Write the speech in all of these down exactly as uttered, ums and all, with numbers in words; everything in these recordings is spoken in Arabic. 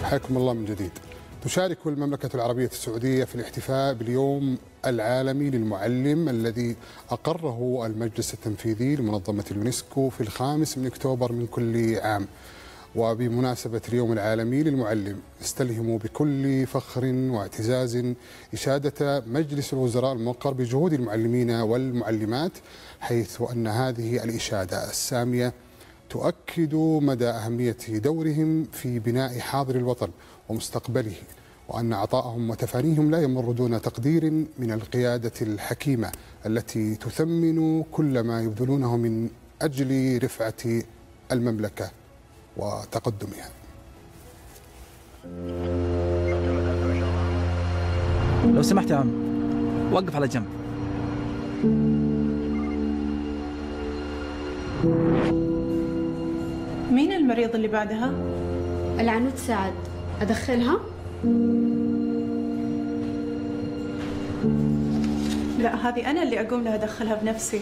حياكم الله من جديد. تشارك المملكة العربية السعودية في الاحتفاء باليوم العالمي للمعلم الذي أقره المجلس التنفيذي لمنظمة اليونسكو في الخامس من أكتوبر من كل عام. وبمناسبة اليوم العالمي للمعلم نستلهم بكل فخر واعتزاز إشادة مجلس الوزراء الموقر بجهود المعلمين والمعلمات، حيث أن هذه الإشادة السامية تؤكد مدى أهمية دورهم في بناء حاضر الوطن ومستقبله، وأن عطاءهم وتفانيهم لا يمر دون تقدير من القيادة الحكيمة التي تثمن كل ما يبذلونه من أجل رفعة المملكة وتقدمها. لو سمحت يا عم وقف على جنب. مين المريض اللي بعدها؟ العنود سعد، أدخلها؟ لا، هذه أنا اللي أقوم لها أدخلها بنفسي.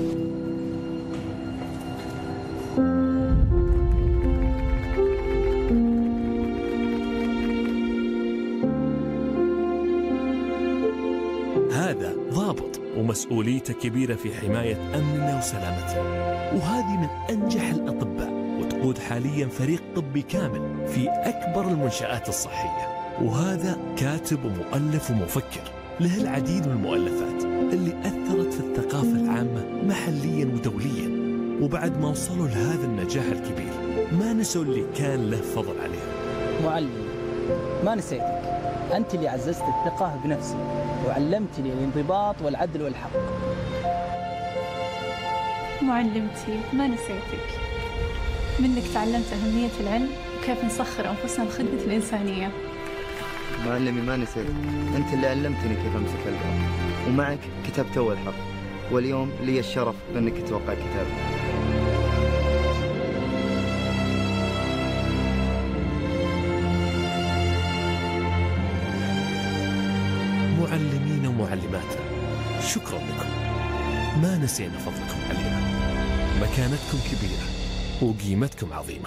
هذا ضابط ومسؤوليته كبيرة في حماية أمننا وسلامتنا، وهذه من أنجح الأطباء، وتقود حاليا فريق طبي كامل في أكبر المنشآت الصحية. وهذا كاتب ومؤلف ومفكر، له العديد من المؤلفات اللي أثرت في الثقافة العامة محليا ودوليا. وبعد ما وصلوا لهذا النجاح الكبير ما نسوا اللي كان له فضل عليهم. معلم، ما نسيتك، أنت اللي عززت الثقة بنفسي وعلمتني الانضباط والعدل والحق. معلمتي، ما نسيتك، منك تعلمت أهمية العلم وكيف نسخر أنفسنا لخدمة الإنسانية. معلمي، ما نسيتك، أنت اللي علمتني كيف أمسك القلم، ومعك كتبت أول حرف، واليوم لي الشرف بأنك توقع كتابي. معلمين ومعلماتنا، شكرا لكم، ما نسينا فضلكم علينا، مكانتكم كبيرة وقيمتكم عظيمة.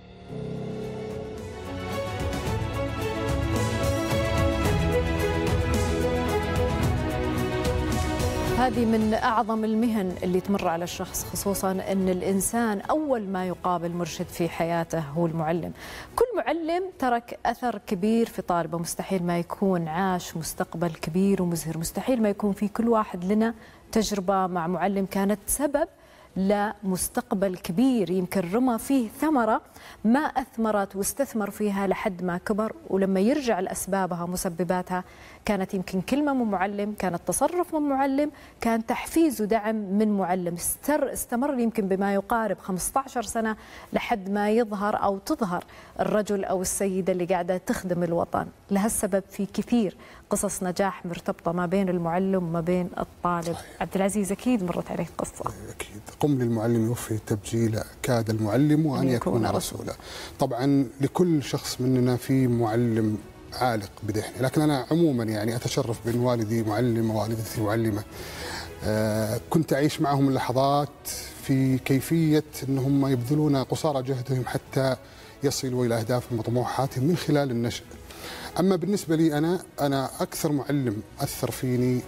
هذه من أعظم المهن اللي تمر على الشخص، خصوصاً أن الإنسان أول ما يقابل مرشد في حياته هو المعلم. كل معلم ترك أثر كبير في طالبه، مستحيل ما يكون عاش مستقبل كبير ومزهر، مستحيل ما يكون في كل واحد لنا تجربة مع معلم كانت سبب لمستقبل كبير، يمكن رمى فيه ثمرة ما أثمرت واستثمر فيها لحد ما كبر، ولما يرجع لأسبابها مسبباتها كانت يمكن كلمة من معلم، كانت تصرف من معلم، كان تحفيز ودعم من معلم. استر استمر يمكن بما يقارب خمسة عشر سنة لحد ما يظهر أو تظهر الرجل أو السيدة اللي قاعدة تخدم الوطن. لهالسبب في كثير قصص نجاح مرتبطة ما بين المعلم وما بين الطالب. عبد العزيز، أكيد مرت عليك قصة. أكيد. قم للمعلم يوفي تبجيل، كاد المعلم وأن يكون رسولا. طبعا لكل شخص مننا في معلم عالق بذهنه، لكن أنا عموما يعني أتشرف بأن والدي معلم ووالدتي معلمة. آه كنت أعيش معهم اللحظات في كيفية أنهم يبذلون قصارى جهدهم حتى يصلوا إلى أهدافهم وطموحاتهم من خلال النشأ. أما بالنسبة لي أنا أنا أكثر معلم أثر فيني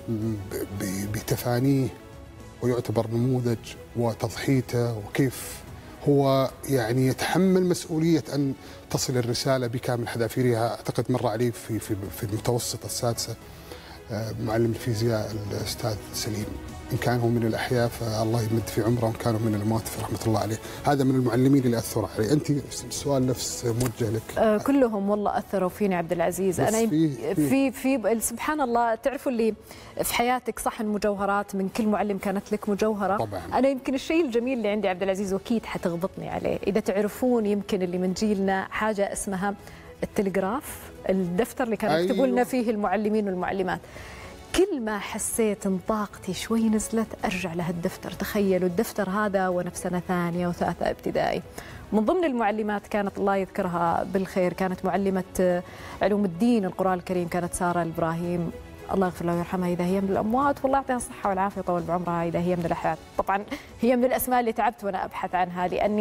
بتفانيه ويعتبر نموذج وتضحيته، وكيف هو يعني يتحمل مسؤولية أن تصل الرسالة بكامل حذافيرها. أعتقد مر علي في في في المتوسط السادسة معلم الفيزياء الأستاذ سليم، إن كان هو من الأحياء فالله يمد في عمره، وإن كانوا من الأموات فرحمة الله عليه. هذا من المعلمين اللي أثروا علي. أنت السؤال نفس موجه لك. آه كلهم والله أثروا فيني عبد العزيز. أنا في في, في سبحان الله، تعرفوا اللي في حياتك صحن مجوهرات، من كل معلم كانت لك مجوهرة. طبعا. أنا يمكن الشيء الجميل اللي عندي عبد العزيز، وأكيد حتغبطني عليه، إذا تعرفون يمكن اللي من جيلنا حاجة اسمها التلغراف، الدفتر اللي كانوا يكتبوا لنا فيه المعلمين والمعلمات. كل ما حسيت ان طاقتي شوي نزلت ارجع لهالدفتر. تخيلوا الدفتر هذا وانا في سنه ثانيه وثالثه ابتدائي. من ضمن المعلمات كانت الله يذكرها بالخير، كانت معلمه علوم الدين القرآن الكريم، كانت ساره الابراهيم، الله يغفر لها ويرحمها اذا هي من الاموات، والله يعطيها الصحه والعافيه ويطول بعمرها اذا هي من الاحياء. طبعا هي من الاسماء اللي تعبت وانا ابحث عنها، لاني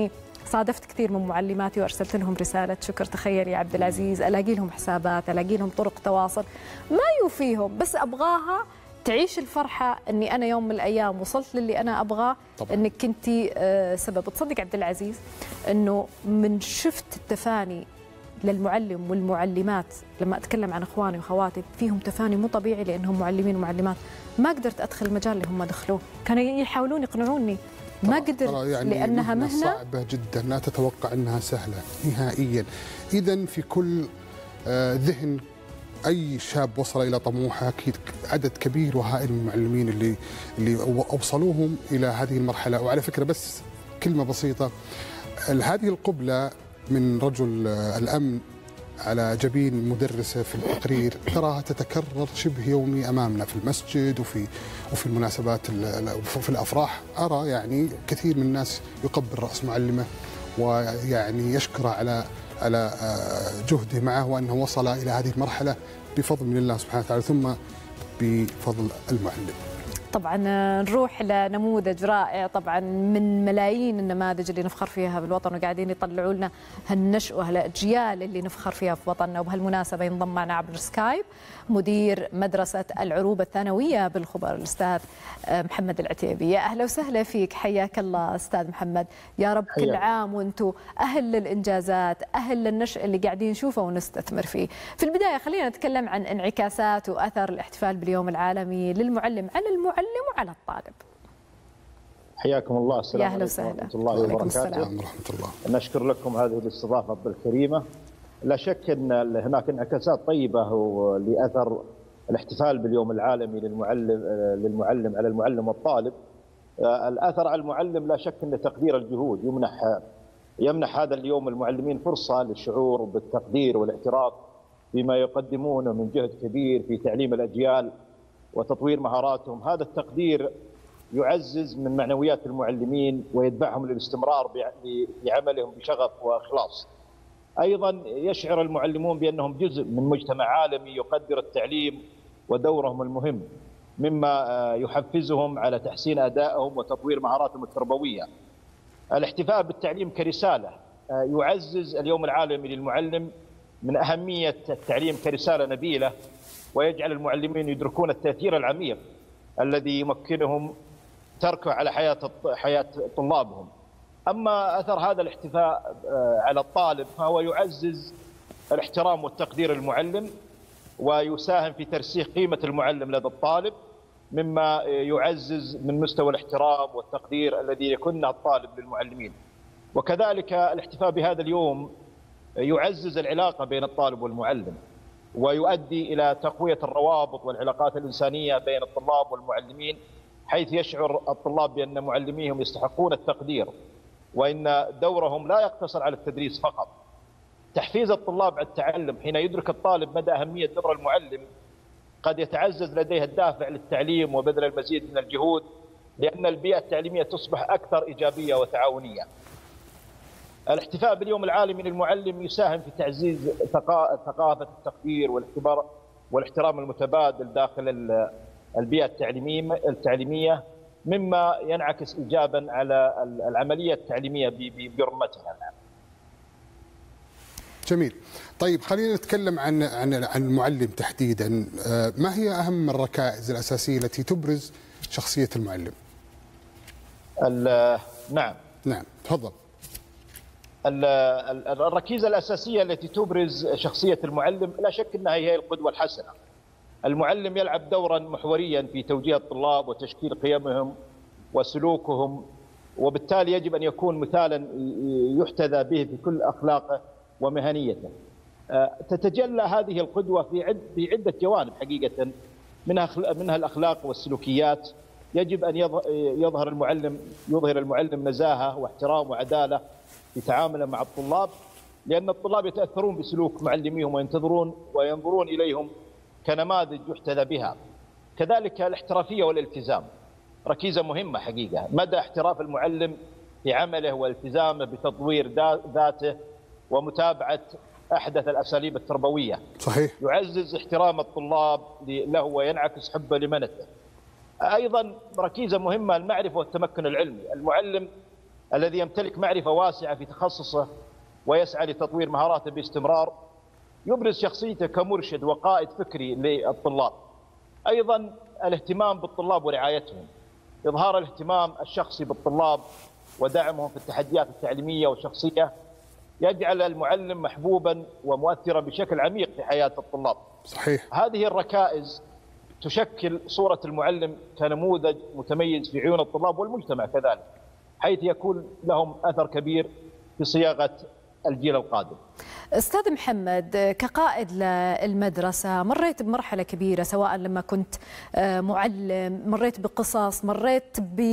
صادفت كثير من معلماتي وأرسلت لهم رسالة شكر، تخيل يا عبد العزيز، ألاقي لهم حسابات، ألاقي لهم طرق تواصل ما يوفيهم، بس أبغاها تعيش الفرحة أني أنا يوم من الأيام وصلت للي أنا أبغاه، أنك كنتي سبب. تصدق عبد العزيز أنه من شفت التفاني للمعلم والمعلمات، لما أتكلم عن إخواني وخواتي فيهم تفاني مو طبيعي لأنهم معلمين ومعلمات، ما قدرت أدخل المجال اللي هم دخلوه، كانوا يحاولون يقنعوني ما قدر يعني لأنها مهنة صعبة جدا، لا تتوقع أنها سهلة نهائيا. إذن في كل ذهن أي شاب وصل إلى طموحه أكيد عدد كبير وهائل من المعلمين اللي اللي أوصلوهم إلى هذه المرحلة. وعلى فكرة بس كلمة بسيطة، هذه القبلة من رجل الأمن على جبين مدرسة في التقرير تراها تتكرر شبه يومي أمامنا في المسجد وفي وفي المناسبات في الأفراح. أرى يعني كثير من الناس يقبل رأس معلمه ويعني يشكره على على جهده معه وأنه وصل إلى هذه المرحلة بفضل من الله سبحانه وتعالى ثم بفضل المعلم. طبعا نروح لنموذج رائع طبعا من ملايين النماذج اللي نفخر فيها بالوطن، وقاعدين يطلعوا لنا هالنشأة هالأجيال اللي نفخر فيها في وطننا. وبهالمناسبة ينضم معنا عبر سكايب مدير مدرسة العروبة الثانوية بالخبر الأستاذ محمد العتيبي. يا أهلا وسهلا فيك، حياك الله أستاذ محمد. يا رب كل عام وأنتم أهل للإنجازات، أهل للنشأ اللي قاعدين نشوفه ونستثمر فيه. في البداية خلينا نتكلم عن انعكاسات وأثر الاحتفال باليوم العالمي للمعلم على المعلم وعلى الطالب. حياكم الله. السلام عليكم ورحمة الله وبركاته. ورحمة الله. نشكر لكم هذه الاستضافة الكريمة. لا شك أن هناك انعكاسات طيبة لأثر الاحتفال باليوم العالمي للمعلم للمعلم على المعلم والطالب. الأثر على المعلم لا شك أن تقدير الجهود يمنح يمنح هذا اليوم المعلمين فرصة للشعور بالتقدير والاعتراف بما يقدمونه من جهد كبير في تعليم الأجيال وتطوير مهاراتهم. هذا التقدير يعزز من معنويات المعلمين ويدفعهم للاستمرار بعملهم بشغف وإخلاص. أيضا يشعر المعلمون بأنهم جزء من مجتمع عالمي يقدر التعليم ودورهم المهم، مما يحفزهم على تحسين أدائهم وتطوير مهاراتهم التربوية. الاحتفاء بالتعليم كرسالة يعزز اليوم العالمي للمعلم من أهمية التعليم كرسالة نبيلة، ويجعل المعلمين يدركون التأثير العميق الذي يمكنهم تركه على حياة حياة طلابهم. أما أثر هذا الاحتفاء على الطالب فهو يعزز الاحترام والتقدير المعلم، ويساهم في ترسيخ قيمة المعلم لدى الطالب، مما يعزز من مستوى الاحترام والتقدير الذي يكنه الطالب للمعلمين. وكذلك الاحتفاء بهذا اليوم يعزز العلاقة بين الطالب والمعلم، ويؤدي إلى تقوية الروابط والعلاقات الإنسانية بين الطلاب والمعلمين، حيث يشعر الطلاب بأن معلميهم يستحقون التقدير وأن دورهم لا يقتصر على التدريس فقط. تحفيز الطلاب على التعلم حين يدرك الطالب مدى أهمية دور المعلم قد يتعزز لديه الدافع للتعليم وبذل المزيد من الجهود، لأن البيئة التعليمية تصبح أكثر إيجابية وتعاونية. الاحتفاء باليوم العالمي للمعلم يساهم في تعزيز ثقافة التقدير والاعتبار والاحترام المتبادل داخل البيئة التعليمية، مما ينعكس إيجابا على العملية التعليمية برمتها. جميل. طيب خلينا نتكلم عن عن عن المعلم تحديدا. ما هي أهم الركائز الأساسية التي تبرز شخصية المعلم؟ نعم نعم تفضل. الركيزة الأساسية التي تبرز شخصية المعلم لا شك أنها هي القدوة الحسنة. المعلم يلعب دورا محوريا في توجيه الطلاب وتشكيل قيمهم وسلوكهم، وبالتالي يجب أن يكون مثالا يحتذى به في كل أخلاقه ومهنيته. تتجلى هذه القدوة في في عدة جوانب حقيقة، منها منها الأخلاق والسلوكيات. يجب أن يظهر المعلم يظهر المعلم نزاهة واحترام وعدالة في تعامله مع الطلاب، لأن الطلاب يتأثرون بسلوك معلميهم وينتظرون وينظرون إليهم كنماذج يحتذى بها. كذلك الاحترافية والالتزام ركيزة مهمة حقيقة. مدى احتراف المعلم في عمله والتزامه بتطوير ذاته ومتابعة أحدث الأساليب التربوية. صحيح. يعزز احترام الطلاب له وينعكس حبه لمنته. أيضا ركيزة مهمة المعرفة والتمكن العلمي. المعلم الذي يمتلك معرفة واسعة في تخصصه ويسعى لتطوير مهاراته باستمرار، يبرز شخصيته كمرشد وقائد فكري للطلاب. أيضا الاهتمام بالطلاب ورعايتهم، إظهار الاهتمام الشخصي بالطلاب ودعمهم في التحديات التعليمية والشخصية يجعل المعلم محبوبا ومؤثرا بشكل عميق في حياة الطلاب. صحيح. هذه الركائز تشكل صورة المعلم كنموذج متميز في عيون الطلاب والمجتمع كذلك، حيث يكون لهم أثر كبير في صياغة الجيل القادم. أستاذ محمد، كقائد للمدرسة مريت بمرحلة كبيرة، سواء لما كنت معلم، مريت بقصص، مريت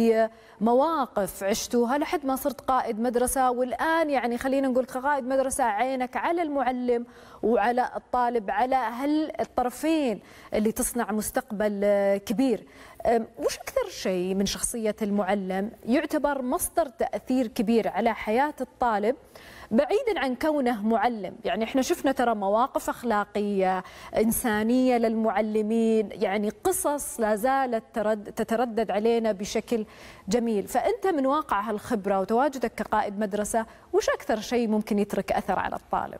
بمواقف عشتوها لحد ما صرت قائد مدرسة، والآن يعني خلينا نقول كقائد مدرسة عينك على المعلم وعلى الطالب، على هالطرفين اللي تصنع مستقبل كبير. وش أكثر شيء من شخصية المعلم يعتبر مصدر تأثير كبير على حياة الطالب بعيدا عن كونه معلم؟ يعني احنا شفنا ترى مواقف أخلاقية إنسانية للمعلمين، يعني قصص لا زالت تتردد علينا بشكل جميل. فأنت من واقع هالخبرة وتواجدك كقائد مدرسة، وش أكثر شيء ممكن يترك أثر على الطالب؟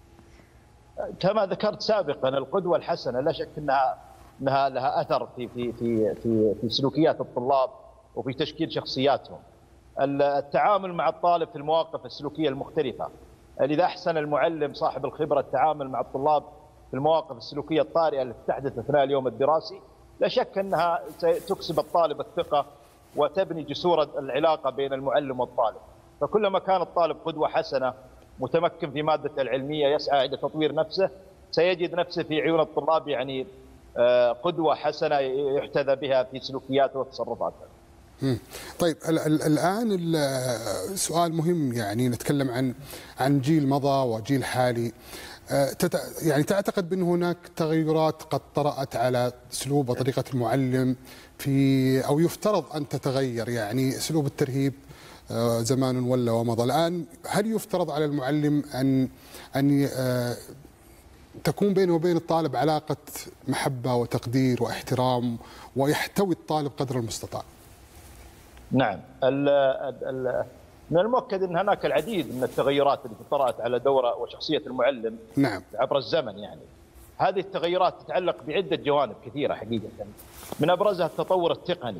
كما ذكرت سابقا، القدوة الحسنة لا شك أنها أنها لها أثر في في في في في سلوكيات الطلاب وفي تشكيل شخصياتهم. التعامل مع الطالب في المواقف السلوكية المختلفة، لذا أحسن المعلم صاحب الخبرة التعامل مع الطلاب في المواقف السلوكية الطارئة التي تحدث أثناء اليوم الدراسي، لا شك أنها تكسب الطالب الثقة وتبني جسور العلاقة بين المعلم والطالب. فكلما كان الطالب قدوة حسنة متمكن في مادته العلمية يسعى إلى تطوير نفسه، سيجد نفسه في عيون الطلاب يعني قدوة حسنة يحتذى بها في سلوكياته وتصرفاته. طيب الآن السؤال مهم، يعني نتكلم عن عن جيل مضى وجيل حالي. يعني تعتقد بأن هناك تغيرات قد طرأت على أسلوب وطريقة المعلم في، أو يفترض أن تتغير، يعني أسلوب الترهيب زمان ولا ومضى. الآن هل يفترض على المعلم أن أن تكون بينه وبين الطالب علاقة محبة وتقدير واحترام ويحتوي الطالب قدر المستطاع؟ نعم، ال ال من المؤكد أن هناك العديد من التغيرات التي طرأت على دور وشخصية المعلم نعم. عبر الزمن. يعني هذه التغيرات تتعلق بعدة جوانب كثيرة حقيقة، من أبرزها التطور التقني.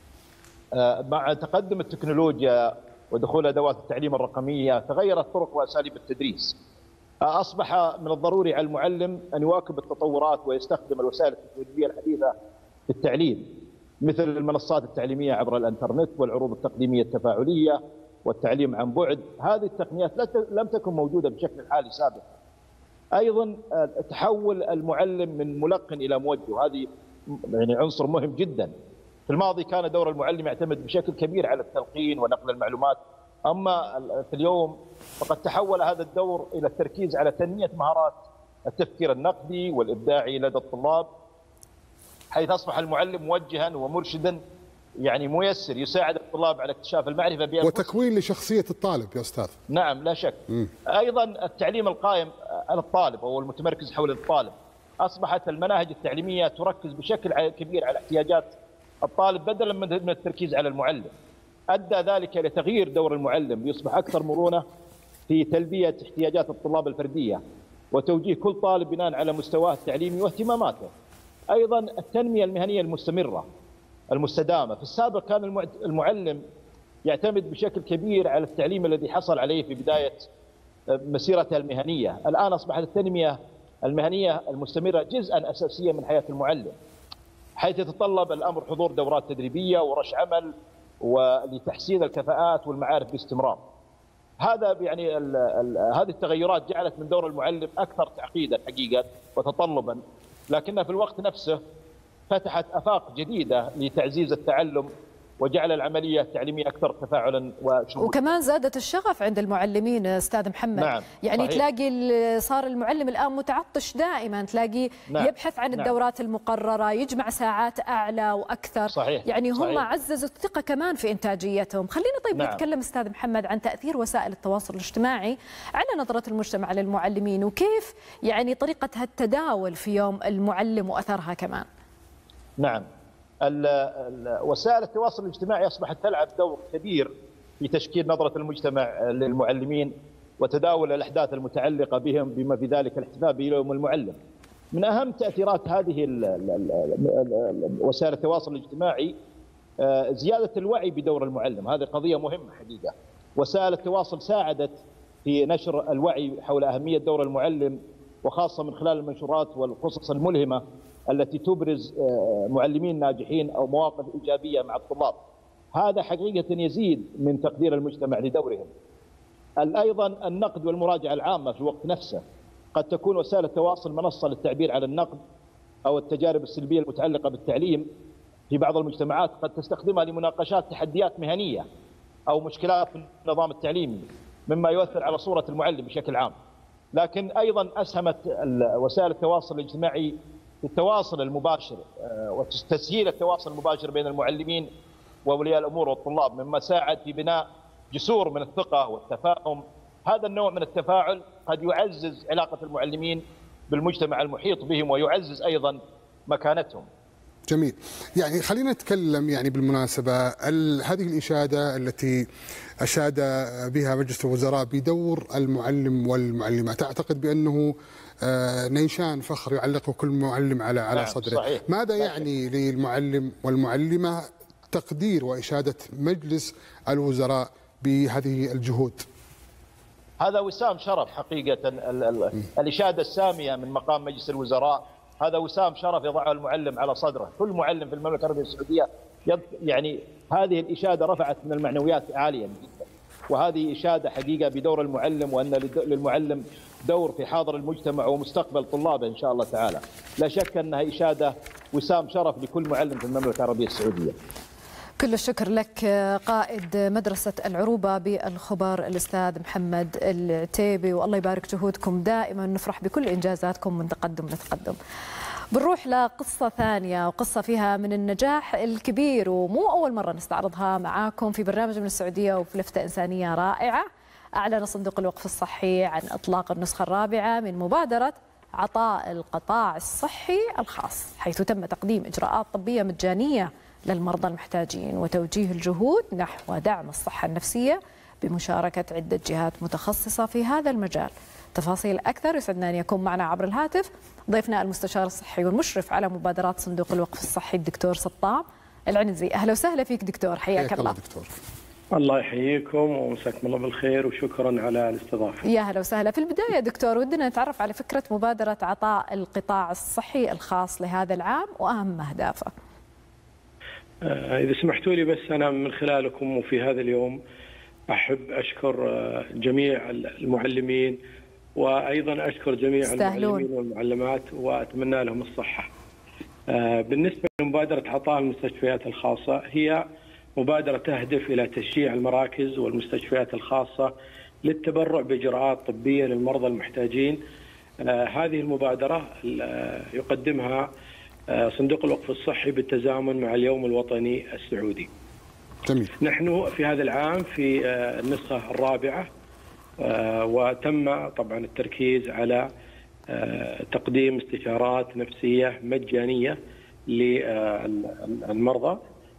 مع تقدم التكنولوجيا ودخول أدوات التعليم الرقمية تغيرت طرق وأساليب التدريس. أصبح من الضروري على المعلم أن يواكب التطورات ويستخدم الوسائل التكنولوجية الحديثة في التعليم، مثل المنصات التعليمية عبر الانترنت والعروض التقديمية التفاعلية والتعليم عن بعد. هذه التقنيات لم تكن موجودة بشكل حالي سابقا. أيضا تحول المعلم من ملقن إلى موجه، هذه يعني عنصر مهم جدا. في الماضي كان دور المعلم يعتمد بشكل كبير على التلقين ونقل المعلومات، أما في اليوم فقد تحول هذا الدور إلى التركيز على تنمية مهارات التفكير النقدي والإبداعي لدى الطلاب، حيث أصبح المعلم موجها ومرشدا يعني ميسر يساعد الطلاب على اكتشاف المعرفة بأنفسهم وتكوين لشخصية الطالب يا أستاذ. نعم لا شك. م. أيضا التعليم القائم على الطالب أو المتمركز حول الطالب، أصبحت المناهج التعليمية تركز بشكل كبير على احتياجات الطالب بدلا من التركيز على المعلم. أدى ذلك إلى تغيير دور المعلم ليصبح أكثر مرونة في تلبية احتياجات الطلاب الفردية وتوجيه كل طالب بناء على مستواه التعليمي واهتماماته. أيضا التنمية المهنية المستمرة المستدامة. في السابق كان المعلم يعتمد بشكل كبير على التعليم الذي حصل عليه في بداية مسيرته المهنية. الآن أصبحت التنمية المهنية المستمرة جزءا أساسيا من حياة المعلم، حيث يتطلب الأمر حضور دورات تدريبية ورش عمل ولتحسين الكفاءات والمعارف باستمرار. هذا يعني ال ال هذه التغيرات جعلت من دور المعلم أكثر تعقيدا حقيقة وتطلبا، لكنها في الوقت نفسه فتحت آفاق جديدة لتعزيز التعلم وجعل العملية التعليمية أكثر تفاعلا وشمولا. وكمان زادت الشغف عند المعلمين أستاذ محمد. نعم. يعني صحيح. تلاقي صار المعلم الآن متعطش دائما، تلاقي نعم. يبحث عن نعم. الدورات المقررة، يجمع ساعات أعلى وأكثر. صحيح. يعني هم صحيح. عززوا الثقة كمان في إنتاجيتهم. خلينا طيب نعم. نتكلم أستاذ محمد عن تأثير وسائل التواصل الاجتماعي على نظرة المجتمع للمعلمين، وكيف يعني طريقة التداول في يوم المعلم وأثرها كمان. نعم، وسائل التواصل الاجتماعي أصبحت تلعب دور كبير في تشكيل نظرة المجتمع للمعلمين وتداول الأحداث المتعلقة بهم بما في ذلك الاحتفال بيوم المعلم. من أهم تأثيرات هذه وسائل التواصل الاجتماعي زيادة الوعي بدور المعلم، هذه قضية مهمة حقيقة. وسائل التواصل ساعدت في نشر الوعي حول أهمية دور المعلم، وخاصة من خلال المنشورات والقصص الملهمة التي تبرز معلمين ناجحين أو مواقف إيجابية مع الطلاب. هذا حقيقة يزيد من تقدير المجتمع لدورهم. أيضا النقد والمراجعة العامة في الوقت نفسه، قد تكون وسائل التواصل منصة للتعبير عن النقد أو التجارب السلبية المتعلقة بالتعليم. في بعض المجتمعات قد تستخدمها لمناقشات تحديات مهنية أو مشكلات في النظام التعليمي، مما يؤثر على صورة المعلم بشكل عام. لكن أيضا أسهمت وسائل التواصل الاجتماعي في التواصل المباشر وتسهيل التواصل المباشر بين المعلمين وأولياء الأمور والطلاب، مما ساعد في بناء جسور من الثقة والتفاهم. هذا النوع من التفاعل قد يعزز علاقة المعلمين بالمجتمع المحيط بهم ويعزز أيضا مكانتهم. جميل. يعني خلينا نتكلم يعني بالمناسبة هذه الإشادة التي أشاد بها مجلس الوزراء بدور المعلم والمعلمات، أعتقد بأنه نيشان فخر يعلقه كل معلم على على صدره. صحيح. ماذا يعني للمعلم والمعلمة تقدير وإشادة مجلس الوزراء بهذه الجهود؟ هذا وسام شرف حقيقة. الإشادة السامية من مقام مجلس الوزراء هذا وسام شرف يضعه المعلم على صدره. كل معلم في المملكة العربية السعودية يعني هذه الإشادة رفعت من المعنويات عاليا جدا، وهذه إشادة حقيقة بدور المعلم، وأن للمعلم دور في حاضر المجتمع ومستقبل طلابه إن شاء الله تعالى. لا شك أنها إشادة وسام شرف لكل معلم في المملكة العربية السعودية. كل الشكر لك قائد مدرسة العروبة بالخبر الأستاذ محمد العتيبي، والله يبارك جهودكم، دائما نفرح بكل إنجازاتكم من تقدم لتقدم. بنروح لقصة ثانية، وقصة فيها من النجاح الكبير، ومو أول مرة نستعرضها معاكم في برنامج من السعودية وفي لفتة إنسانية رائعة. أعلن صندوق الوقف الصحي عن إطلاق النسخة الرابعة من مبادرة عطاء القطاع الصحي الخاص، حيث تم تقديم إجراءات طبية مجانية للمرضى المحتاجين وتوجيه الجهود نحو دعم الصحة النفسية بمشاركة عدة جهات متخصصة في هذا المجال. تفاصيل أكثر يسعدنا أن يكون معنا عبر الهاتف ضيفنا المستشار الصحي والمشرف على مبادرات صندوق الوقف الصحي الدكتور سطام العنزي. أهلا وسهلا فيك دكتور، حياك الله. دكتور. الله يحييكم ومساكم الله بالخير، وشكرا على الاستضافة. يا هلا وسهلا. في البداية دكتور ودنا نتعرف على فكرة مبادرة عطاء القطاع الصحي الخاص لهذا العام وأهم أهدافه. إذا سمحتوا لي بس أنا من خلالكم وفي هذا اليوم أحب أشكر جميع المعلمين، وأيضا أشكر جميع استهلون. المعلمين والمعلمات، وأتمنى لهم الصحة. بالنسبة لمبادرة عطاء المستشفيات الخاصة، هي مبادرة تهدف إلى تشجيع المراكز والمستشفيات الخاصة للتبرع بإجراءات طبية للمرضى المحتاجين. هذه المبادرة يقدمها صندوق الوقف الصحي بالتزامن مع اليوم الوطني السعودي. جميل. نحن في هذا العام في النسخة الرابعة، وتم طبعا التركيز على تقديم استشارات نفسية مجانية للمرضى،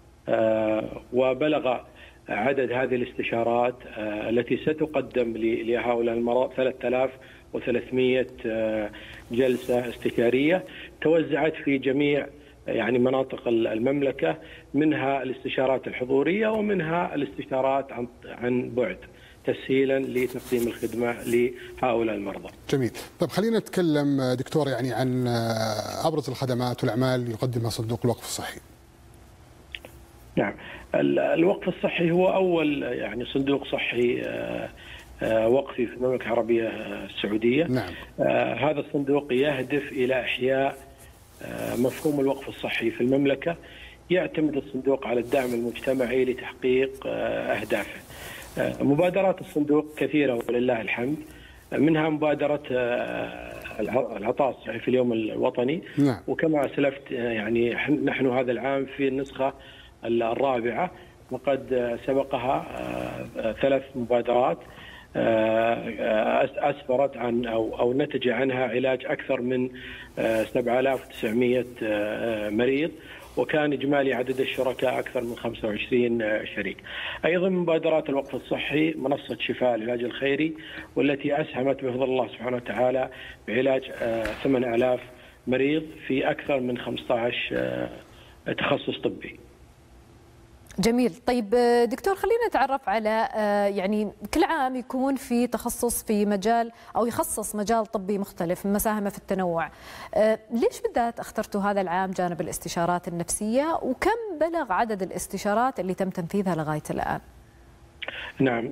وبلغ عدد هذه الاستشارات التي ستقدم لهؤلاء المرضى ثلاثة آلاف وثلاثمئة جلسة استشارية توزعت في جميع يعني مناطق المملكة، منها الاستشارات الحضورية ومنها الاستشارات عن عن بعد، تسهيلا لتقديم الخدمة لهؤلاء المرضى. جميل. طيب خلينا نتكلم دكتور يعني عن أبرز الخدمات والأعمال اللي يقدمها صندوق الوقف الصحي. نعم، الوقف الصحي هو أول يعني صندوق صحي وقفي في المملكة العربية السعودية. نعم. هذا الصندوق يهدف إلى إحياء مفهوم الوقف الصحي في المملكة. يعتمد الصندوق على الدعم المجتمعي لتحقيق أهدافه. مبادرات الصندوق كثيرة ولله الحمد، منها مبادرة العطاء الصحي في اليوم الوطني. نعم. وكما أسلفت يعني نحن هذا العام في النسخة الرابعة، وقد سبقها ثلاث مبادرات أسفرت عن أو أو نتج عنها علاج أكثر من سبعة آلاف وتسعمئة مريض، وكان إجمالي عدد الشركاء أكثر من خمسة وعشرين شريك. أيضا مبادرات الوقف الصحي، منصة شفاء العلاج الخيري، والتي أسهمت بفضل الله سبحانه وتعالى بعلاج ثمانية آلاف مريض في أكثر من خمسة عشر تخصص طبي. جميل. طيب دكتور، خلينا نتعرف على يعني كل عام يكون في تخصص في مجال أو يخصص مجال طبي مختلف، مساهمة في التنوع. ليش بالذات اخترتوا هذا العام جانب الاستشارات النفسية، وكم بلغ عدد الاستشارات اللي تم تنفيذها لغاية الآن؟ نعم،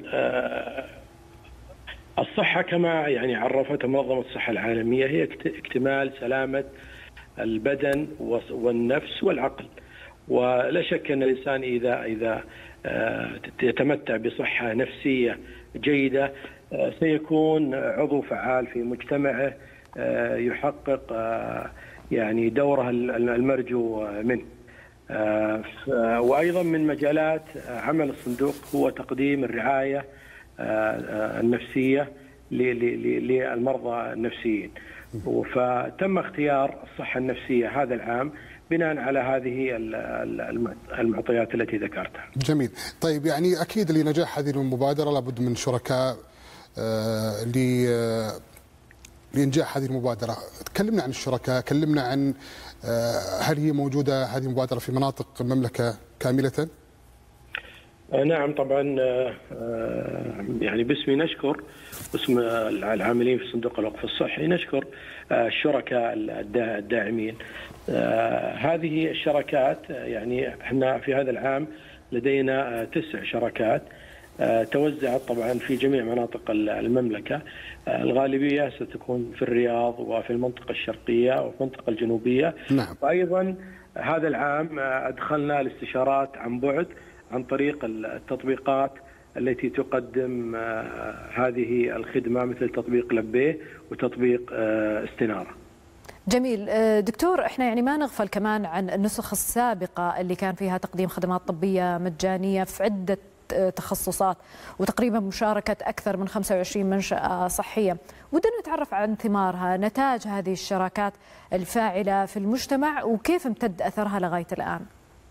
الصحة كما يعني عرفتها منظمة الصحة العالمية هي اكتمال سلامة البدن والنفس والعقل. ولا شك أن الإنسان إذا إذا يتمتع بصحة نفسية جيدة سيكون عضو فعال في مجتمعه، يحقق يعني دوره المرجو منه. وأيضا من مجالات عمل الصندوق هو تقديم الرعاية النفسية للمرضى النفسيين، فتم اختيار الصحة النفسية هذا العام بناء على هذه المعطيات التي ذكرتها. جميل. طيب يعني أكيد لنجاح هذه المبادرة لابد من شركاء لإنجاح هذه المبادرة. تكلمنا عن الشركاء، كلمنا عن هل هي موجودة هذه المبادرة في مناطق المملكة كاملة؟ نعم طبعا، يعني باسمي نشكر، باسم العاملين في صندوق الوقف الصحي نشكر الشركاء الداعمين. هذه الشراكات يعني احنا في هذا العام لدينا تسع شراكات توزعت طبعا في جميع مناطق المملكة. الغالبية ستكون في الرياض وفي المنطقة الشرقية وفي المنطقة الجنوبية. نعم. وأيضا هذا العام أدخلنا الاستشارات عن بعد عن طريق التطبيقات التي تقدم هذه الخدمة، مثل تطبيق لبيه وتطبيق استنارة. جميل. دكتور، احنا يعني ما نغفل كمان عن النسخ السابقة اللي كان فيها تقديم خدمات طبية مجانية في عدة تخصصات، وتقريبا مشاركة أكثر من خمسة وعشرين منشأة صحية. ودنا نتعرف عن ثمارها، نتاج هذه الشراكات الفاعلة في المجتمع، وكيف امتد أثرها لغاية الآن؟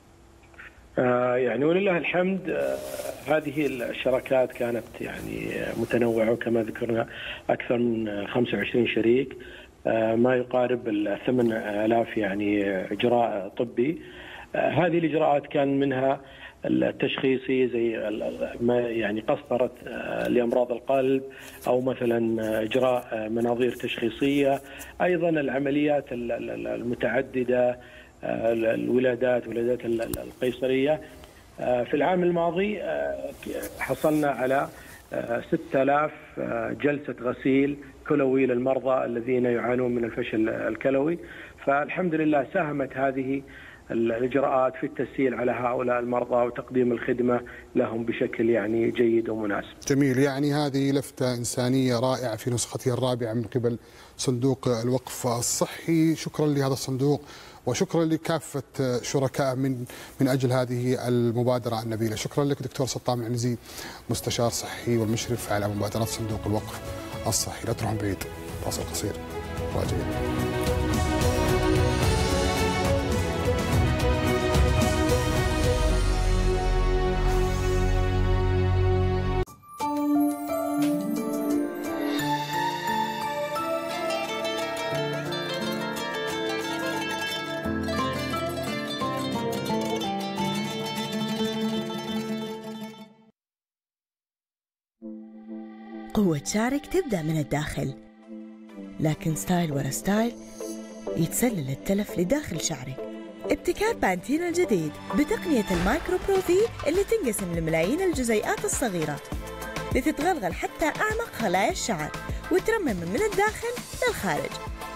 يعني ولله الحمد هذه الشراكات كانت يعني متنوعة، وكما ذكرنا أكثر من خمسة وعشرين شريك، ما يقارب الثمان آلاف يعني إجراء طبي. هذه الإجراءات كان منها التشخيصي زي ما يعني قسطرة لأمراض القلب، أو مثلا إجراء مناظير تشخيصية، أيضا العمليات المتعددة، الولادات ولادات القيصرية. في العام الماضي حصلنا على ستة آلاف جلسة غسيل كلوي للمرضى الذين يعانون من الفشل الكلوي. فالحمد لله ساهمت هذه الإجراءات في التسهيل على هؤلاء المرضى وتقديم الخدمة لهم بشكل يعني جيد ومناسب. جميل. يعني هذه لفتة إنسانية رائعة في نسختها الرابعة من قبل صندوق الوقف الصحي. شكرا لهذا الصندوق، وشكرا لكافة شركاء من من أجل هذه المبادرة النبيلة. شكرا لك دكتور سطام العنزي، مستشار صحي والمشرف على مبادرات صندوق الوقف الصحي. لا تروحون بعيد، فاصل قصير راجعين. قوة شعرك تبدأ من الداخل، لكن ستايل ورا ستايل يتسلل التلف لداخل شعرك. ابتكار بانتين الجديد بتقنية المايكرو برو في اللي تنقسم لملايين الجزيئات الصغيرة لتتغلغل حتى أعمق خلايا الشعر وترمم من الداخل للخارج.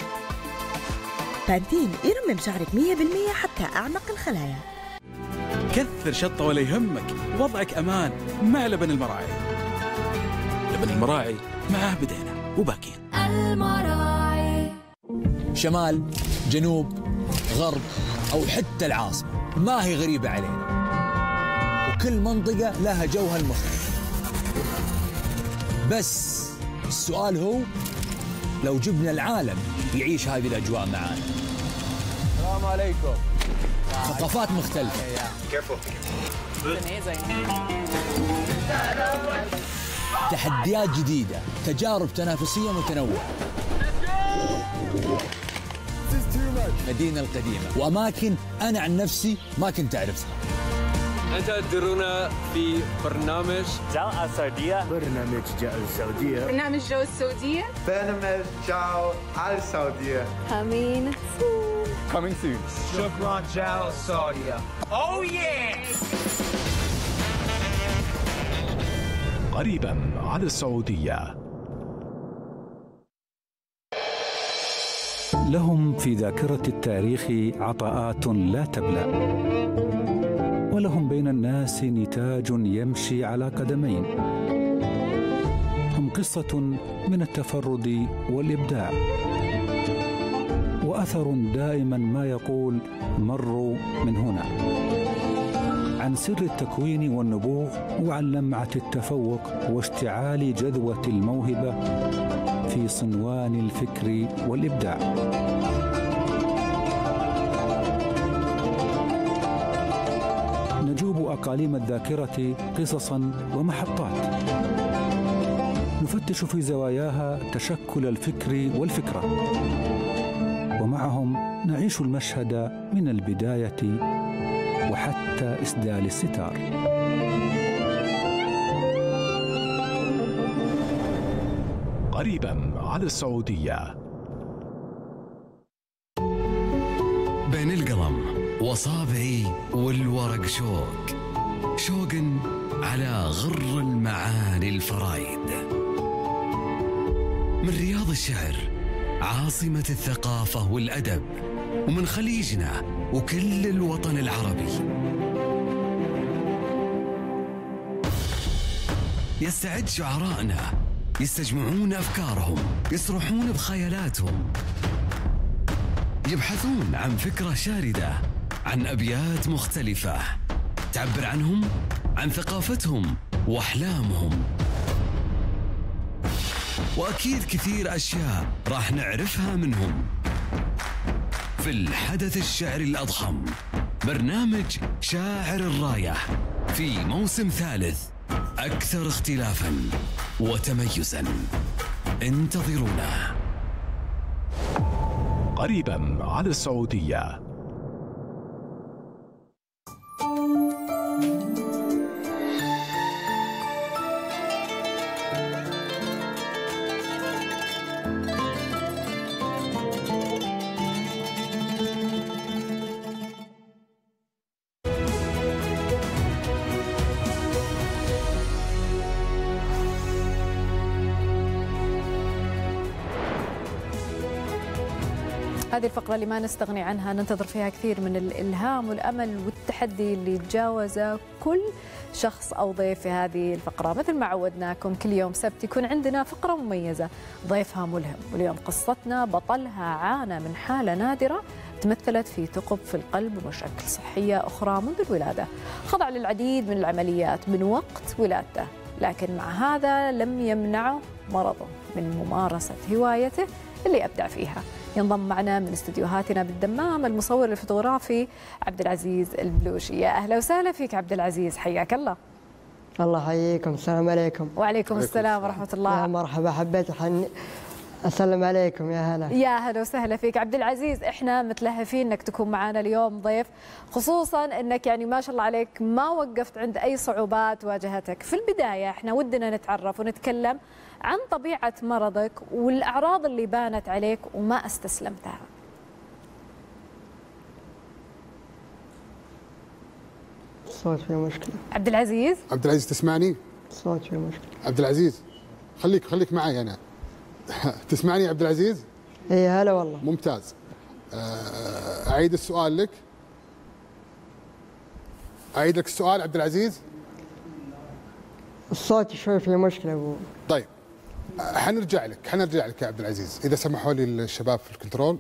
بانتين يرمم شعرك مية بالمية حتى أعمق الخلايا. كثر شطة ولا يهمك، وضعك أمان مع لبن المراعي. لبن المراعي معاه بدينا وباكين. المراعي. شمال، جنوب، غرب أو حتى العاصمة، ما هي غريبة علينا، وكل منطقة لها جوها المختلف. بس السؤال هو لو جبنا العالم يعيش هذه الأجواء معانا. السلام عليكم. ثقافات مختلفة. كيفو؟ تحديات جديدة، تجارب تنافسية متنوعة. مدينة القديمة وأماكن أنا عن نفسي ما كنت أعرفها. أنت تدرون في برنامج جاء السعودية. برنامج جاء السعودية. برنامج جو السعودية. برنامج جاء السعودية. Coming soon. Coming soon. شكرا جاء السعودية. Oh yeah. قريبا على السعودية. لهم في ذاكرة التاريخ عطاءات لا تبلى، ولهم بين الناس نتاج يمشي على قدمين. هم قصة من التفرد والإبداع، وأثر دائما ما يقول مروا من هنا، عن سر التكوين والنبوغ، وعن لمعة التفوق واشتعال جذوة الموهبة في صنوان الفكر والإبداع. نجوب أقاليم الذاكرة قصصا ومحطات، نفتش في زواياها تشكل الفكر والفكرة، ومعهم نعيش المشهد من البداية وحتى إسدال الستار. قريبا على السعودية. بين القلم وصابعي والورق شوق، شوق على غر المعاني الفرايد. من رياض الشعر عاصمة الثقافة والأدب، ومن خليجنا وكل الوطن العربي يستعد شعراءنا يستجمعون أفكارهم، يصرحون بخيالاتهم، يبحثون عن فكرة شاردة، عن أبيات مختلفة تعبر عنهم، عن ثقافتهم وأحلامهم. وأكيد كثير أشياء راح نعرفها منهم في الحدث الشعري الأضخم، برنامج شاعر الراية في موسم ثالث أكثر اختلافاً وتميزاً. انتظرونا. قريباً على السعودية. هذه الفقرة اللي ما نستغني عنها، ننتظر فيها كثير من الإلهام والأمل والتحدي اللي تجاوزه كل شخص أو ضيف في هذه الفقرة. مثل ما عودناكم كل يوم سبت يكون عندنا فقرة مميزة ضيفها ملهم، واليوم قصتنا بطلها عانى من حالة نادرة تمثلت في ثقب في القلب ومشاكل صحية أخرى منذ الولادة. خضع للعديد من العمليات من وقت ولادته، لكن مع هذا لم يمنعه مرضه من ممارسة هوايته اللي أبدع فيها. ينضم معنا من استديوهاتنا بالدمام المصور الفوتوغرافي عبد العزيز البلوشي. يا أهلا وسهلا فيك عبد العزيز، حياك الله. الله يحييكم. السلام عليكم. وعليكم السلام ورحمة الله. يا مرحبا، حبيت حن... أسلم عليكم. يا هلا. يا هلا وسهلا فيك عبد العزيز. احنا متلهفين انك تكون معنا اليوم ضيف، خصوصا انك يعني ما شاء الله عليك ما وقفت عند اي صعوبات واجهتك. في البداية احنا ودنا نتعرف ونتكلم عن طبيعة مرضك والأعراض اللي بانت عليك وما استسلمتها. الصوت فيه مشكلة. عبد العزيز. عبد العزيز تسمعني؟ الصوت فيه مشكلة. عبد العزيز خليك خليك معي أنا. تسمعني يا عبد العزيز؟ إيه هلا والله. ممتاز. أعيد السؤال لك. أعيد لك السؤال عبد العزيز. الصوت شوي فيه مشكلة أبو. طيب حنرجع لك حنرجع لك يا عبد العزيز إذا سمحوا لي الشباب في الكنترول.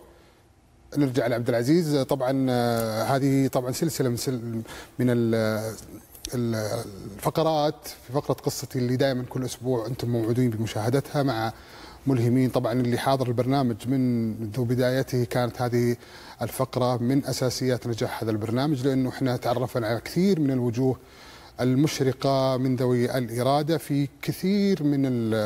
نرجع لعبد العزيز. طبعا هذه طبعا سلسلة من سل من الفقرات في فقرة قصتي اللي دائما كل أسبوع أنتم موعودين بمشاهدتها مع ملهمين. طبعا اللي حاضر البرنامج منذ بدايته كانت هذه الفقرة من أساسيات نجاح هذا البرنامج، لأنه احنا تعرفنا على كثير من الوجوه المشرقة من ذوي الإرادة في كثير من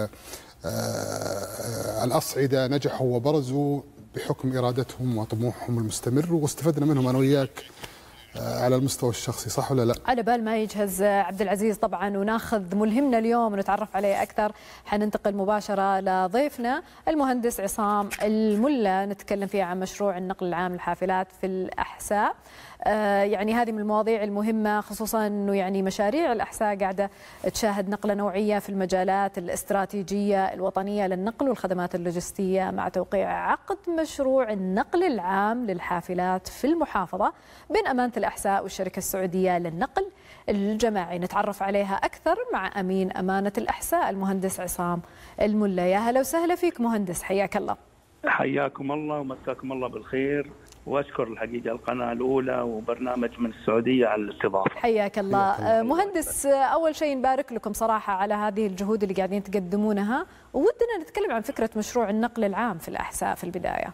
الأصعدة، نجحوا وبرزوا بحكم إرادتهم وطموحهم المستمر، واستفدنا منهم أنا وياك على المستوى الشخصي، صح ولا لا؟ على بال ما يجهز عبد العزيز طبعا وناخذ ملهمنا اليوم ونتعرف عليه اكثر، حننتقل مباشره لضيفنا المهندس عصام الملا، نتكلم فيه عن مشروع النقل العام للحافلات في الأحساء. آه يعني هذه من المواضيع المهمه، خصوصا انه يعني مشاريع الأحساء قاعده تشاهد نقله نوعيه في المجالات الاستراتيجيه الوطنيه للنقل والخدمات اللوجستيه، مع توقيع عقد مشروع النقل العام للحافلات في المحافظه بين امانه الأحساء والشركه السعوديه للنقل الجماعي. نتعرف عليها اكثر مع امين امانه الأحساء المهندس عصام الملا. يا هلا وسهلا فيك مهندس، حياك الله. حياكم الله ومساكم الله بالخير، واشكر الحقيقه القناه الاولى وبرنامج من السعوديه على الاستضافه. حياك الله. حياك مهندس، اول شيء نبارك لكم صراحه على هذه الجهود اللي قاعدين تقدمونها، وودنا نتكلم عن فكره مشروع النقل العام في الأحساء في البدايه.